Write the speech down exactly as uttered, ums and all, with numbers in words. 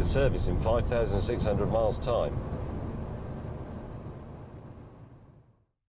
service in five thousand six hundred miles time.